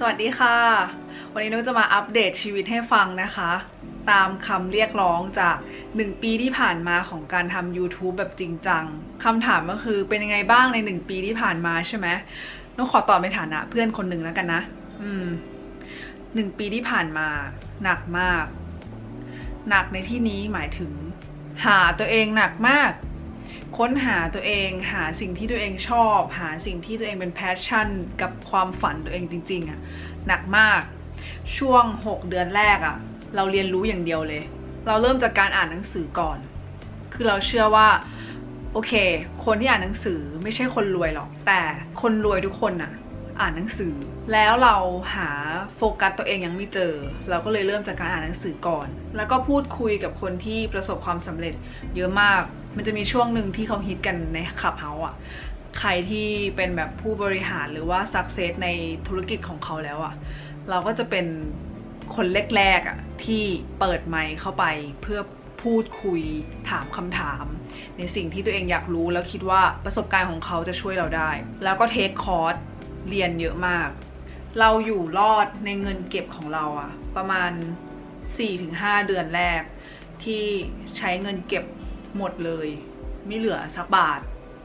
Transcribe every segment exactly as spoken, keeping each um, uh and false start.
สวัสดีค่ะวันนี้นุ้ยจะมาอัปเดตชีวิตให้ฟังนะคะตามคำเรียกร้องจากหนึ่งปีที่ผ่านมาของการทำ YouTube แบบจริงจังคำถามก็คือเป็นยังไงบ้างในหนึ่งปีที่ผ่านมาใช่ไหมนุ้ยขอตอบในฐานะเพื่อนคนหนึ่งแล้วกันนะอืมหนึ่งปีที่ผ่านมาหนักมากหนักในที่นี้หมายถึงหาตัวเองหนักมากค้นหาตัวเองหาสิ่งที่ตัวเองชอบหาสิ่งที่ตัวเองเป็นแพชชั่นกับความฝันตัวเองจริงๆอ่ะหนักมากช่วงหกเดือนแรกอ่ะเราเรียนรู้อย่างเดียวเลยเราเริ่มจากการอ่านหนังสือก่อนคือเราเชื่อว่าโอเคคนที่อ่านหนังสือไม่ใช่คนรวยหรอกแต่คนรวยทุกคนอ่ะอ่านหนังสือแล้วเราหาโฟกัสตัวเองยังไม่เจอเราก็เลยเริ่มจากการอ่านหนังสือก่อนแล้วก็พูดคุยกับคนที่ประสบความสำเร็จเยอะมากมันจะมีช่วงหนึ่งที่เขาฮิตกันในคลับเฮาส์อ่ะใครที่เป็นแบบผู้บริหารหรือว่าสักเซสในธุรกิจของเขาแล้วอ่ะเราก็จะเป็นคนแรกๆอ่ะที่เปิดไมค์เข้าไปเพื่อพูดคุยถามคำถามในสิ่งที่ตัวเองอยากรู้แล้วคิดว่าประสบการณ์ของเขาจะช่วยเราได้แล้วก็เทคคอร์สเรียนเยอะมากเราอยู่รอดในเงินเก็บของเราอะประมาณ สี่ถึงห้า เดือนแรกที่ใช้เงินเก็บหมดเลยไม่เหลือสักบาท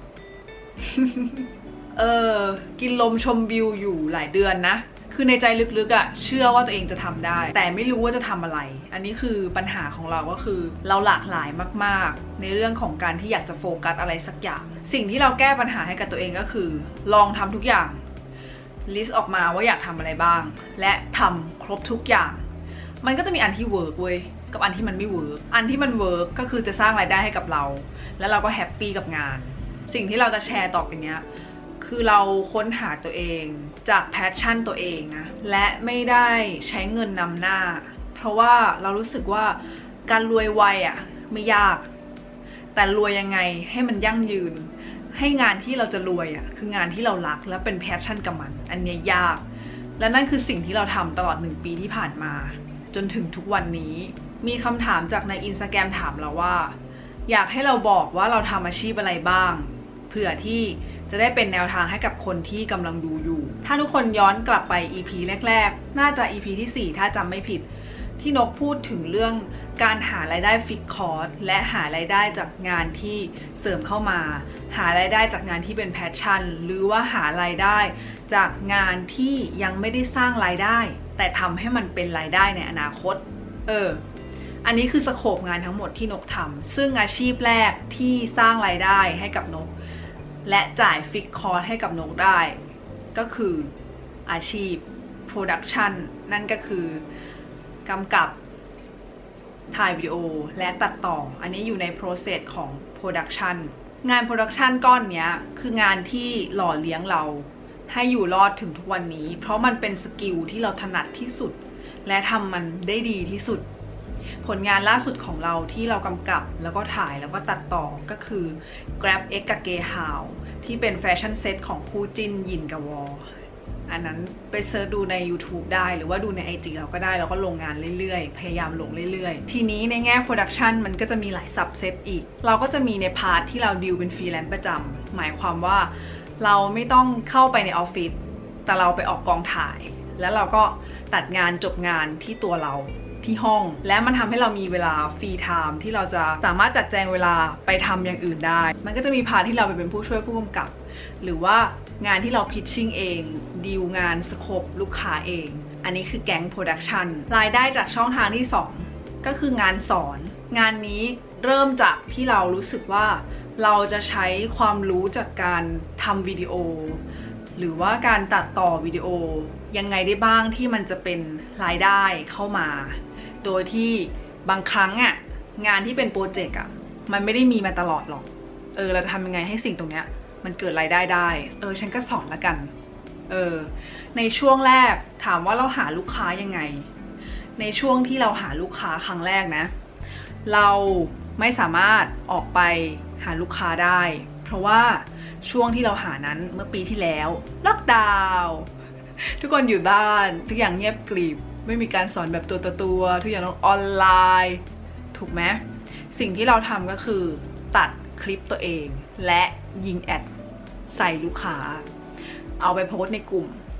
เออกินลมชมวิวอยู่หลายเดือนนะคือในใจลึกๆอะเชื่อว่าตัวเองจะทำได้แต่ไม่รู้ว่าจะทำอะไรอันนี้คือปัญหาของเราก็คือเราหลากหลายมากๆในเรื่องของการที่อยากจะโฟกัสอะไรสักอย่างสิ่งที่เราแก้ปัญหาให้กับตัวเองก็คือลองทำทุกอย่างลิสต์ออกมาว่าอยากทำอะไรบ้างและทำครบทุกอย่างมันก็จะมีอันที่เวิร์กเว้ยกับอันที่มันไม่เวิร์กอันที่มันเวิร์กก็คือจะสร้างรายได้ให้กับเราแล้วเราก็แฮปปี้กับงานสิ่งที่เราจะแชร์ต่อไปเนี้ยคือเราค้นหาตัวเองจากแพชชั่นตัวเองนะและไม่ได้ใช้เงินนำหน้าเพราะว่าเรารู้สึกว่าการรวยไวอ่ะไม่ยากแต่รวยยังไงให้มันยั่งยืนให้งานที่เราจะรวยอ่ะคืองานที่เรารักและเป็นแพชชั่นกับมันอันนี้ยากและนั่นคือสิ่งที่เราทำตลอดหนึ่งปีที่ผ่านมาจนถึงทุกวันนี้มีคำถามจากใน Instagram ถามเราว่าอยากให้เราบอกว่าเราทำอาชีพอะไรบ้างเผื่อที่จะได้เป็นแนวทางให้กับคนที่กำลังดูอยู่ถ้าทุกคนย้อนกลับไป อี พี แรกๆน่าจะ อี พี ที่สี่ถ้าจำไม่ผิดที่นกพูดถึงเรื่องการหารายได้ฟิกคอร์สและหารายได้จากงานที่เสริมเข้ามาหารายได้จากงานที่เป็นแพชชั่นหรือว่าหารายได้จากงานที่ยังไม่ได้สร้างรายได้แต่ทำให้มันเป็นรายได้ในอนาคตเอออันนี้คือสโคปงานทั้งหมดที่นกทำซึ่งอาชีพแรกที่สร้างรายได้ให้กับนกและจ่ายฟิกคอร์สให้กับนกได้ก็คืออาชีพ Production นั่นก็คือกำกับถ่ายวิดีโอและตัดต่ออันนี้อยู่ใน process ของ Production งาน Production ก้อนนี้คืองานที่หล่อเลี้ยงเราให้อยู่รอดถึงทุกวันนี้เพราะมันเป็นสกิลที่เราถนัดที่สุดและทำมันได้ดีที่สุดผลงานล่าสุดของเราที่เรากำกับแล้วก็ถ่ายแล้วก็ตัดต่อก็คือ Grab X กับ Gay How ที่เป็นแฟชั่นเซ็ตของคู่จิ้นยินกับวอลอันนั้นไปเซิร์ชดูใน YouTube ได้หรือว่าดูใน ไอ จี เราก็ได้แล้วก็ลงงานเรื่อยๆพยายามลงเรื่อยๆทีนี้ในแง่ Production มันก็จะมีหลายซับเซตอีกเราก็จะมีในพาร์ทที่เราดีลเป็นฟรีแลนซ์ประจำหมายความว่าเราไม่ต้องเข้าไปในออฟฟิศแต่เราไปออกกองถ่ายแล้วเราก็ตัดงานจบงานที่ตัวเราที่ห้องและมันทำให้เรามีเวลาฟรีไทม์ที่เราจะสามารถจัดแจงเวลาไปทำอย่างอื่นได้มันก็จะมีพาร์ทที่เราไปเป็นผู้ช่วยผู้กำกับหรือว่างานที่เราพิชชิ่งเองดีลงานสโคปลูกค้าเองอันนี้คือแก๊งโปรดักชันรายได้จากช่องทางที่สองก็คืองานสอนงานนี้เริ่มจากที่เรารู้สึกว่าเราจะใช้ความรู้จากการทำวิดีโอหรือว่าการตัดต่อวิดีโอยังไงได้บ้างที่มันจะเป็นรายได้เข้ามาโดยที่บางครั้งอ่ะงานที่เป็นโปรเจกต์อ่ะมันไม่ได้มีมาตลอดหรอกเออเราจะทำยังไงให้สิ่งตรงเนี้ยมันเกิดรายได้ได้เออฉันก็สอนละกันเออในช่วงแรกถามว่าเราหาลูกค้ายังไงในช่วงที่เราหาลูกค้าครั้งแรกนะเราไม่สามารถออกไปหาลูกค้าได้เพราะว่าช่วงที่เราหานั้นเมื่อปีที่แล้วล็อกดาวน์ทุกคนอยู่บ้านทุกอย่างเงียบกริบไม่มีการสอนแบบตัวต่อตัวทุกอย่างต้องออนไลน์ถูกไหมสิ่งที่เราทำก็คือตัดคลิปตัวเองและยิงแอดใส่ลูกค้าเอาไปโพสต์ในกลุ่ม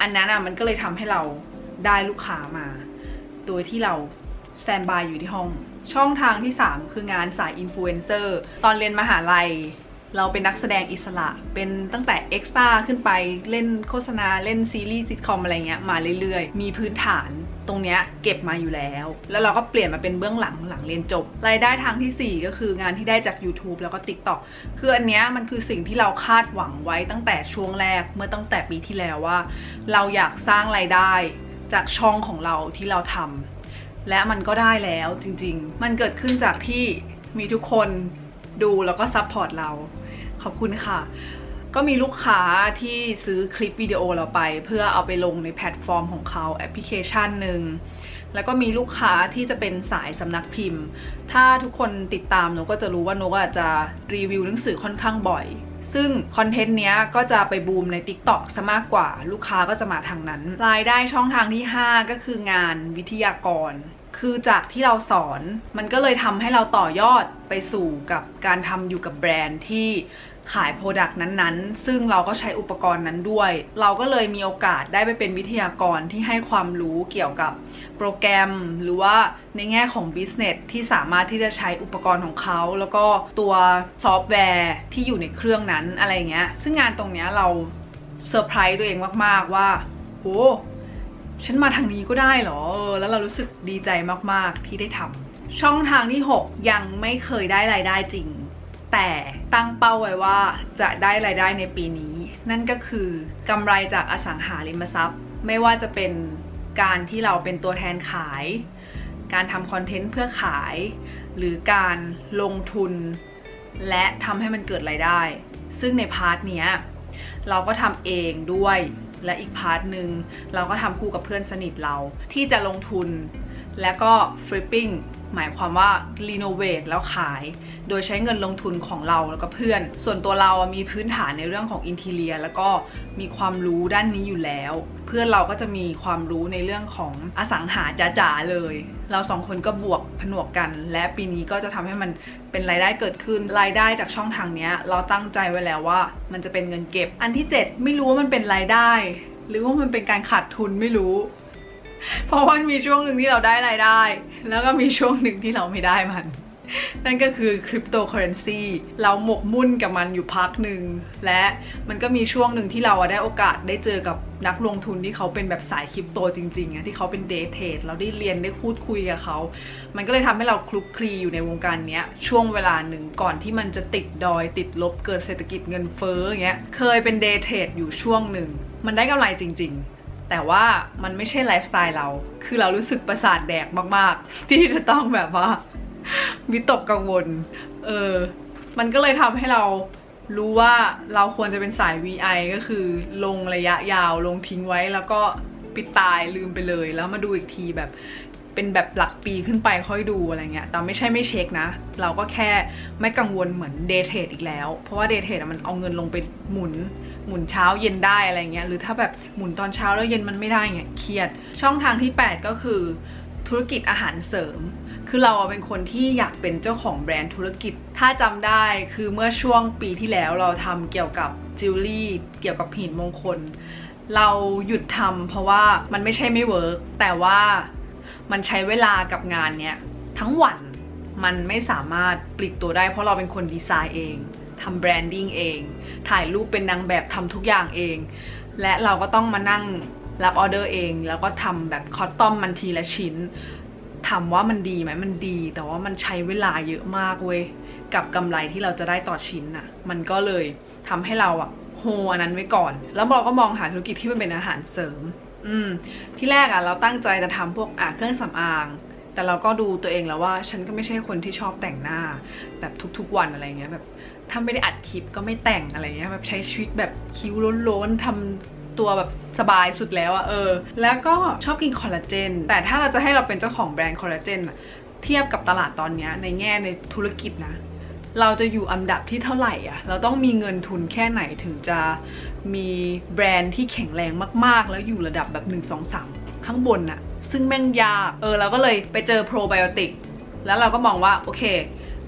อันนั้นอ่ะมันก็เลยทำให้เราได้ลูกค้ามาโดยที่เราสแตนบายอยู่ที่ห้องช่องทางที่สามคืองานสายอินฟลูเอนเซอร์ตอนเรียนมหาลัยเราเป็นนักแสดงอิสระเป็นตั้งแต่เอ็กซ์ตร้าขึ้นไปเล่นโฆษณาเล่นซีรีส์ซิทคอมอะไรเงี้ยมาเรื่อยๆมีพื้นฐานตรงเนี้ยเก็บมาอยู่แล้วแล้วเราก็เปลี่ยนมาเป็นเบื้องหลังหลังเรียนจบรายได้ทางที่สี่ก็คืองานที่ได้จาก YouTube แล้วก็ TikTok คืออันเนี้ยมันคือสิ่งที่เราคาดหวังไว้ตั้งแต่ช่วงแรกเมื่อตั้งแต่ปีที่แล้วว่าเราอยากสร้างรายได้จากช่องของเราที่เราทำและมันก็ได้แล้วจริงๆมันเกิดขึ้นจากที่มีทุกคนดูแล้วก็ซัพพอร์ตเราขอบคุณค่ะก็มีลูกค้าที่ซื้อคลิปวิดีโอเราไปเพื่อเอาไปลงในแพลตฟอร์มของเขาแอปพลิเคชันหนึ่งแล้วก็มีลูกค้าที่จะเป็นสายสำนักพิมพ์ถ้าทุกคนติดตามนกก็จะรู้ว่านกอาจจะรีวิวหนังสือค่อนข้างบ่อยซึ่งคอนเทนต์เนี้ยก็จะไปบูมใน TikTok ซะมากกว่าลูกค้าก็จะมาทางนั้นรายได้ช่องทางที่ห้าก็คืองานวิทยากรคือจากที่เราสอนมันก็เลยทำให้เราต่อยอดไปสู่กับการทำอยู่กับแบรนด์ที่ขายโปรดักต์นั้นๆซึ่งเราก็ใช้อุปกรณ์นั้นด้วยเราก็เลยมีโอกาสได้ไปเป็นวิทยากรที่ให้ความรู้เกี่ยวกับโปรแกรมหรือว่าในแง่ของ business ที่สามารถที่จะใช้อุปกรณ์ของเขาแล้วก็ตัวซอฟต์แวร์ที่อยู่ในเครื่องนั้นอะไรเงี้ยซึ่งงานตรงเนี้ยเราเซอร์ไพรส์ตัวเองมากๆว่าโอ้ฉันมาทางนี้ก็ได้เหรอแล้วเรารู้สึกดีใจมากๆที่ได้ทำช่องทางที่หกยังไม่เคยได้รายได้จริงแต่ตั้งเป้าไว้ว่าจะได้รายได้ในปีนี้นั่นก็คือกำไรจากอสังหาริมทรัพย์ไม่ว่าจะเป็นการที่เราเป็นตัวแทนขายการทำคอนเทนต์เพื่อขายหรือการลงทุนและทำให้มันเกิดรายได้ซึ่งในพาร์ทเนี้ยเราก็ทำเองด้วยและอีกพาร์ทหนึ่งเราก็ทำคู่กับเพื่อนสนิทเราที่จะลงทุนและก็ฟลิปปิ้งหมายความว่ารีโนเวทแล้วขายโดยใช้เงินลงทุนของเราแล้วก็เพื่อนส่วนตัวเรามีพื้นฐานในเรื่องของอินทีเรียแล้วก็มีความรู้ด้านนี้อยู่แล้วเพื่อนเราก็จะมีความรู้ในเรื่องของอสังหาจ๋าๆเลยเราสองคนก็บวกผนวกกันและปีนี้ก็จะทำให้มันเป็นรายได้เกิดขึ้นรายได้จากช่องทางนี้เราตั้งใจไว้แล้วว่ามันจะเป็นเงินเก็บอันที่เจ็ดไม่รู้ว่ามันเป็นรายได้หรือว่ามันเป็นการขาดทุนไม่รู้เพราะว่ามีช่วงหนึ่งที่เราได้รายได้แล้วก็มีช่วงหนึ่งที่เราไม่ได้มันนั่นก็คือคริปโตเคอเรนซีเราหมกมุ่นกับมันอยู่พักหนึ่งและมันก็มีช่วงหนึ่งที่เราได้โอกาสได้เจอกับนักลงทุนที่เขาเป็นแบบสายคริปโตจริงๆอะที่เขาเป็นเดย์เทรดเราได้เรียนได้พูดคุยกับเขามันก็เลยทำให้เราคลุกคลีอยู่ในวงการนี้ช่วงเวลาหนึ่งก่อนที่มันจะติดดอยติดลบเกิดเศรษฐกิจเงินเฟ้ออย่างเงี้ยเคยเป็นเดย์เทรดอยู่ช่วงหนึ่งมันได้กำไรจริงๆแต่ว่ามันไม่ใช่ไลฟ์สไตล์เราคือเรารู้สึกประสาทแดกมากๆที่จะต้องแบบว่าวิตกกังวลเออมันก็เลยทำให้เรารู้ว่าเราควรจะเป็นสาย วี ไอ ก็คือลงระยะยาวลงทิ้งไว้แล้วก็ปิดตายลืมไปเลยแล้วมาดูอีกทีแบบเป็นแบบหลักปีขึ้นไปค่อยดูอะไรเงี้ยแต่ไม่ใช่ไม่เช็คนะเราก็แค่ไม่กังวลเหมือนเดย์เทรดอีกแล้วเพราะว่าเดย์เทรดมันเอาเงินลงไปหมุนหมุนเช้าเย็นได้อะไรเงี้ยหรือถ้าแบบหมุนตอนเช้าแล้วเย็นมันไม่ได้เงี้ยเครียดช่องทางที่แปดก็คือธุรกิจอาหารเสริมคือเราเป็นคนที่อยากเป็นเจ้าของแบรนด์ธุรกิจถ้าจำได้คือเมื่อช่วงปีที่แล้วเราทำเกี่ยวกับจิวเวลรี่เกี่ยวกับหินมงคลเราหยุดทำเพราะว่ามันไม่ใช่ไม่เวิร์กแต่ว่ามันใช้เวลากับงานเนี้ยทั้งวันมันไม่สามารถปลีกตัวได้เพราะเราเป็นคนดีไซน์เองทำแบรนดิ้งเองถ่ายรูปเป็นนางแบบทำทุกอย่างเองและเราก็ต้องมานั่งรับออเดอร์เองแล้วก็ทำแบบคอตตอมมันทีละชิ้นถามว่ามันดีไหมมันดีแต่ว่ามันใช้เวลาเยอะมากเว้ยกับกำไรที่เราจะได้ต่อชิ้นน่ะมันก็เลยทำให้เราอะโฮอันนั้นไว้ก่อนแล้วเราก็มองหาธุรกิจที่มันเป็นอาหารเสริมอืมที่แรกอะเราตั้งใจจะทำพวกอ่ะเครื่องสำอางแต่เราก็ดูตัวเองแล้วว่าฉันก็ไม่ใช่คนที่ชอบแต่งหน้าแบบทุกๆวันอะไรเงี้ยแบบถ้าไม่ได้อัดคลิปก็ไม่แต่งอะไรเงี้ยแบบใช้ชีวิตแบบคิ้วโล้นๆทำตัวแบบสบายสุดแล้วอะเออแล้วก็ชอบกินคอลลาเจนแต่ถ้าเราจะให้เราเป็นเจ้าของแบรนด์คอลลาเจนอะเทียบกับตลาดตอนนี้ในแง่ในธุรกิจนะเราจะอยู่อันดับที่เท่าไหร่อะเราต้องมีเงินทุนแค่ไหนถึงจะมีแบรนด์ที่แข็งแรงมากๆแล้วอยู่ระดับแบบหนึ่ง สอง สามข้างบนอะซึ่งแม่งยากเออเราก็เลยไปเจอโปรไบโอติกแล้วเราก็มองว่าโอเค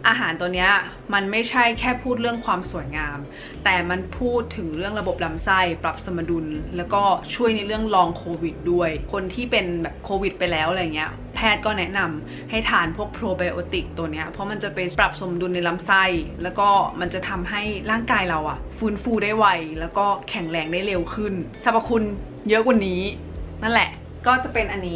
อาหารตัวเนี้ยมันไม่ใช่แค่พูดเรื่องความสวยงามแต่มันพูดถึงเรื่องระบบลำไส้ปรับสมดุลแล้วก็ช่วยในเรื่องลองโควิดด้วยคนที่เป็นแบบโควิดไปแล้วอะไรเงี้ยแพทย์ก็แนะนำให้ทานพวกโปรไบโอติกตัวเนี้ยเพราะมันจะไปปรับสมดุลในลำไส้แล้วก็มันจะทำให้ร่างกายเราอะฟื้นฟูได้ไวแล้วก็แข็งแรงได้เร็วขึ้นสรรพคุณเยอะกว่านี้นั่นแหละก็จะเป็นอันนี้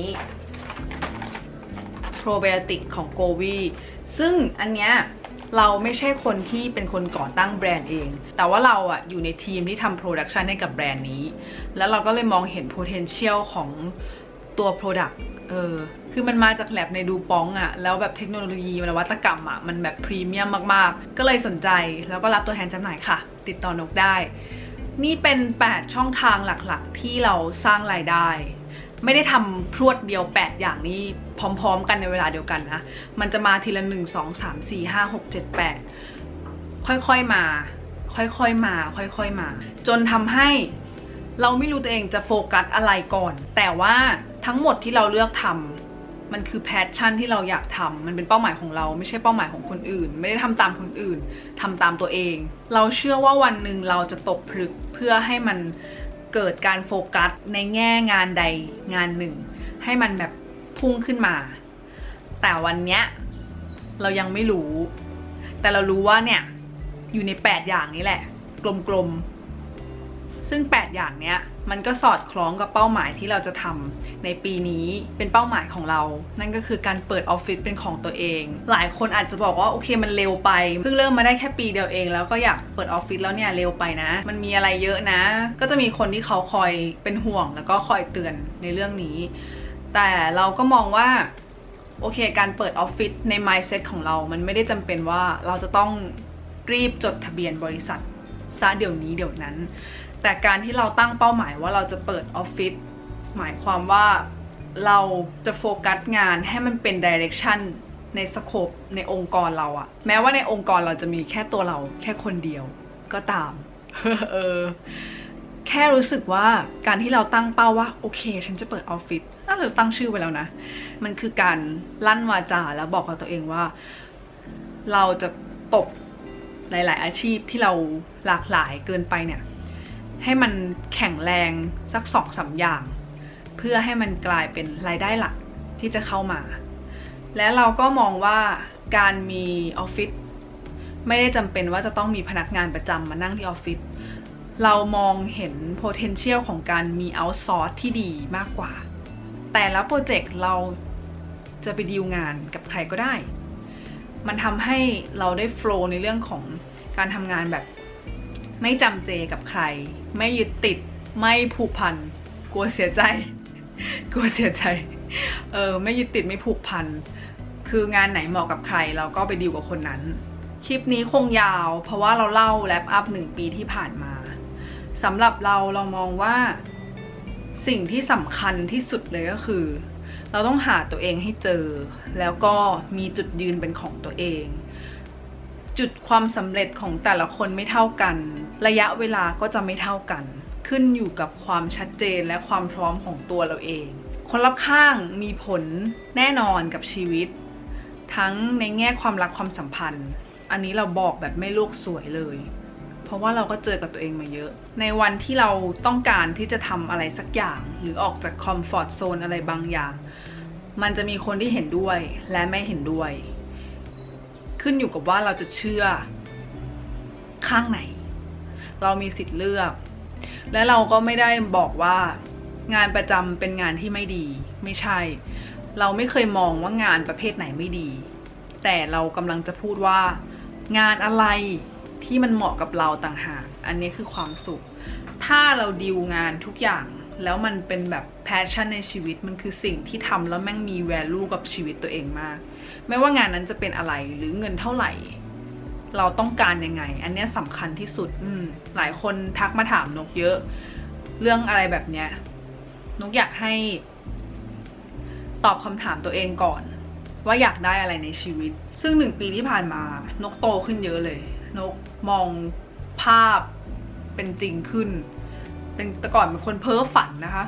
โปรไบโอติกของโกวีซึ่งอันเนี้ยเราไม่ใช่คนที่เป็นคนก่อตั้งแบรนด์เองแต่ว่าเราอะอยู่ในทีมที่ทำโปรดักชันให้กับแบรนด์นี้แล้วเราก็เลยมองเห็น potential ของตัว product เออคือมันมาจากแลบในดูปองอะแล้วแบบเทคโนโลยีนวัตกรรมอะมันแบบพรีเมียมมากๆก็เลยสนใจแล้วก็รับตัวแทนจำหน่ายค่ะติดต่อนกได้นี่เป็นแปดช่องทางหลักๆที่เราสร้างรายได้ไม่ได้ทำพรวดเดียวแปดอย่างนี้พร้อมๆกันในเวลาเดียวกันนะมันจะมาทีละหนึ่ง สอง สาม สี่ ห้า หก เจ็ด แปดค่อยๆมาค่อยๆมาค่อยๆมาจนทำให้เราไม่รู้ตัวเองจะโฟกัสอะไรก่อนแต่ว่าทั้งหมดที่เราเลือกทำมันคือแพชชั่นที่เราอยากทำมันเป็นเป้าหมายของเราไม่ใช่เป้าหมายของคนอื่นไม่ได้ทำตามคนอื่นทำตามตัวเองเราเชื่อว่าวันหนึ่งเราจะตกผลึกเพื่อให้มันเกิดการโฟกัสในแง่งานใดงานหนึ่งให้มันแบบพุ่งขึ้นมาแต่วันเนี้ยเรายังไม่รู้แต่เรารู้ว่าเนี่ยอยู่ในแปดอย่างนี้แหละกลมๆซึ่งแปดอย่างเนี้ยมันก็สอดคล้องกับเป้าหมายที่เราจะทำในปีนี้เป็นเป้าหมายของเรานั่นก็คือการเปิดออฟฟิศเป็นของตัวเองหลายคนอาจจะบอกว่าโอเคมันเร็วไปเพิ่งเริ่มมาได้แค่ปีเดียวเองแล้วก็อยากเปิดออฟฟิศแล้วเนี่ยเร็วไปนะมันมีอะไรเยอะนะก็จะมีคนที่เขาคอยเป็นห่วงแล้วก็คอยเตือนในเรื่องนี้แต่เราก็มองว่าโอเคการเปิดออฟฟิศใน mindset ของเรามันไม่ได้จำเป็นว่าเราจะต้องรีบจดทะเบียนบริษัทซะเดี๋ยวนี้เดี๋ยวนั้นแต่การที่เราตั้งเป้าหมายว่าเราจะเปิดออฟฟิศหมายความว่าเราจะโฟกัสงานให้มันเป็นดิเรกชันในสโคปในองค์กรเราอะแม้ว่าในองค์กรเราจะมีแค่ตัวเราแค่คนเดียวก็ตาม เออแค่รู้สึกว่าการที่เราตั้งเป้าว่าโอเคฉันจะเปิดออฟฟิศถ้าเราตั้งชื่อไว้แล้วนะมันคือการลั่นวาจาแล้วบอกกับตัวเองว่าเราจะตบหลายๆอาชีพที่เราหลากหลายเกินไปเนี่ยให้มันแข็งแรงสักสองสามอย่างเพื่อให้มันกลายเป็นรายได้หลักที่จะเข้ามาและเราก็มองว่าการมีออฟฟิศไม่ได้จำเป็นว่าจะต้องมีพนักงานประจำมานั่งที่ออฟฟิศเรามองเห็น potential ของการมี outsource ที่ดีมากกว่าแต่ละโปรเจกต์เราจะไปดีลงานกับใครก็ได้มันทำให้เราได้โฟลว์ในเรื่องของการทำงานแบบไม่จำเจกับใครไม่ยึดติดไม่ผูกพันกลัวเสียใจกลัวเสียใจเออไม่ยึดติดไม่ผูกพันคืองานไหนเหมาะกับใครเราก็ไปดีลกับคนนั้นคลิปนี้คงยาวเพราะว่าเราเล่าแรปอัพหนึ่งปีที่ผ่านมาสำหรับเราเรามองว่าสิ่งที่สำคัญที่สุดเลยก็คือเราต้องหาตัวเองให้เจอแล้วก็มีจุดยืนเป็นของตัวเองจุดความสำเร็จของแต่ละคนไม่เท่ากันระยะเวลาก็จะไม่เท่ากันขึ้นอยู่กับความชัดเจนและความพร้อมของตัวเราเองคนรอบข้างมีผลแน่นอนกับชีวิตทั้งในแง่ความรักความสัมพันธ์อันนี้เราบอกแบบไม่โลกสวยเลยเพราะว่าเราก็เจอกับตัวเองมาเยอะในวันที่เราต้องการที่จะทำอะไรสักอย่างหรือออกจากคอมฟอร์ตโซนอะไรบางอย่างมันจะมีคนที่เห็นด้วยและไม่เห็นด้วยขึ้นอยู่กับว่าเราจะเชื่อข้างไหนเรามีสิทธิ์เลือกและเราก็ไม่ได้บอกว่างานประจำเป็นงานที่ไม่ดีไม่ใช่เราไม่เคยมองว่างานประเภทไหนไม่ดีแต่เรากำลังจะพูดว่างานอะไรที่มันเหมาะกับเราต่างหากอันนี้คือความสุขถ้าเราดีลงานทุกอย่างแล้วมันเป็นแบบแพชชั่นในชีวิตมันคือสิ่งที่ทำแล้วแม่งมี value กับชีวิตตัวเองมากไม่ว่างานนั้นจะเป็นอะไรหรือเงินเท่าไหร่เราต้องการยังไงอันนี้สำคัญที่สุดอืมหลายคนทักมาถามนกเยอะเรื่องอะไรแบบเนี้ยนกอยากให้ตอบคำถามตัวเองก่อนว่าอยากได้อะไรในชีวิตซึ่งหนึ่งปีที่ผ่านมานกโตขึ้นเยอะเลยนกมองภาพเป็นจริงขึ้นเป็นแต่ก่อนเป็นคนเพ้อฝันนะคะ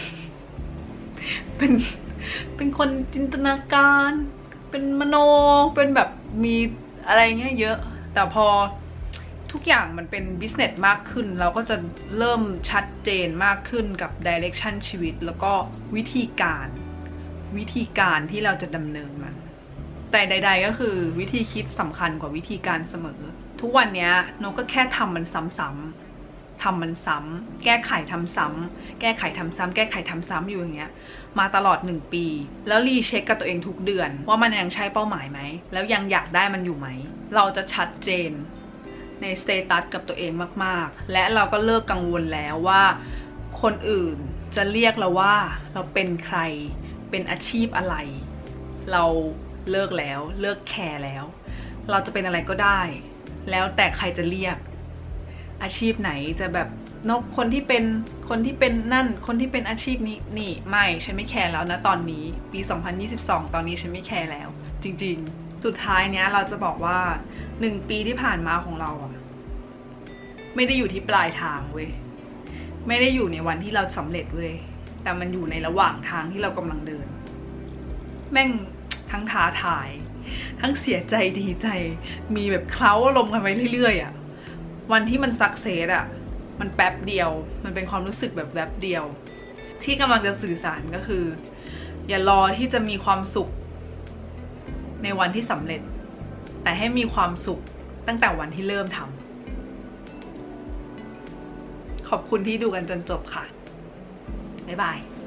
เป็นเป็นคนจินตนาการเป็นมโนเป็นแบบมีอะไรเงี้ยเยอะแต่พอทุกอย่างมันเป็น business มากขึ้นเราก็จะเริ่มชัดเจนมากขึ้นกับ direction ชีวิตแล้วก็วิธีการวิธีการที่เราจะดำเนินมันแต่ใดๆก็คือวิธีคิดสำคัญกว่าวิธีการเสมอทุกวันนี้นกก็แค่ทำมันซ้ำๆทำมันซ้ำแก้ไขทำซ้ำแก้ไขทำซ้ำแก้ไขทำซ้ำอยู่อย่างเงี้ยมาตลอดหนึ่งปีแล้วรีเช็คกับตัวเองทุกเดือนว่ามันยังใช่เป้าหมายไหมแล้วยังอยากได้มันอยู่ไหมเราจะชัดเจนในสเตตัสกับตัวเองมากๆและเราก็เลิกกังวลแล้วว่าคนอื่นจะเรียกเราว่าเราเป็นใครเป็นอาชีพอะไรเราเลิกแล้วเลิกแคร์แล้วเราจะเป็นอะไรก็ได้แล้วแต่ใครจะเรียกอาชีพไหนจะแบบนกคนที่เป็นคนที่เป็นนั่นคนที่เป็นอาชีพนี้นี่ไม่ฉันไม่แคร์แล้วนะตอนนี้ปีสองพันยี่สิบสองตอนนี้ฉันไม่แคร์แล้วจริงๆสุดท้ายเนี้ยเราจะบอกว่าหนึ่งปีที่ผ่านมาของเราอะไม่ได้อยู่ที่ปลายทางเว้ยไม่ได้อยู่ในวันที่เราสำเร็จเว้ยแต่มันอยู่ในระหว่างทางที่เรากำลังเดินแม่งทั้งท้าทายทั้งเสียใจดีใจมีแบบเคล้าอารมณ์กันไปเรื่อยๆอ่ะวันที่มันสักเซสอ่ะมันแป๊บเดียวมันเป็นความรู้สึกแบบแป๊บเดียวที่กำลังจะสื่อสารก็คืออย่ารอที่จะมีความสุขในวันที่สำเร็จแต่ให้มีความสุขตั้งแต่วันที่เริ่มทำขอบคุณที่ดูกันจนจบค่ะบ๊ายบาย